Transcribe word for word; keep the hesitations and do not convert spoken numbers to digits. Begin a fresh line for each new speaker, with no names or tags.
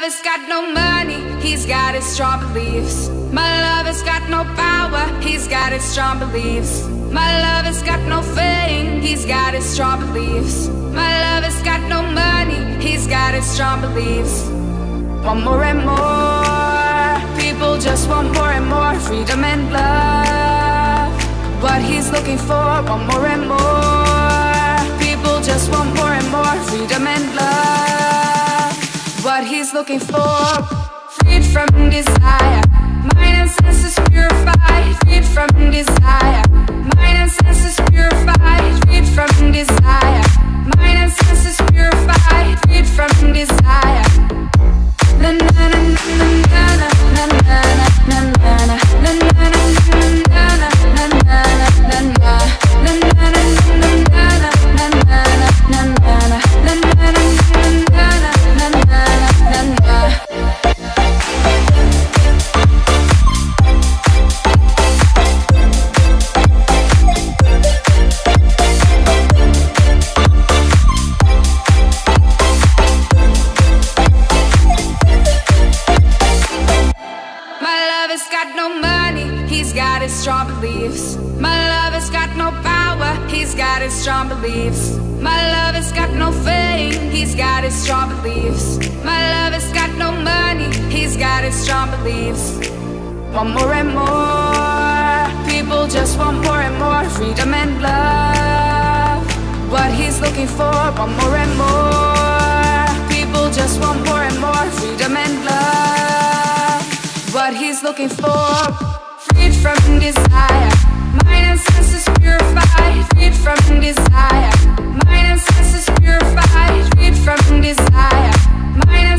lover's got no money, he's got his strong beliefs. My lover's got no power, he's got his strong beliefs. My lover's got no fame, he's got his strong beliefs. My lover's got no money, he's got his strong beliefs. Want more and more, people just want more and more freedom and love. What he's looking for, want more and more, people just want more and more freedom and love. What he's looking for, freed from desire, mind and senses purified, freed from desire, mind and senses purified, freed from desire, mind and senses purified, freed from desire. Na na na na na na na na na na na na na strong beliefs. My lover's got no power, he's got his strong beliefs. My lover's got no fame, he's got his strong beliefs. My lover's got no money, he's got his strong beliefs. Want more and more, people just want more and more freedom and love. What he's looking for, want more and more, people just want more and more freedom and love. What he's looking for, freed from desire, mind and senses purified, freed from desire, mind and senses purified, freed from desire, mind and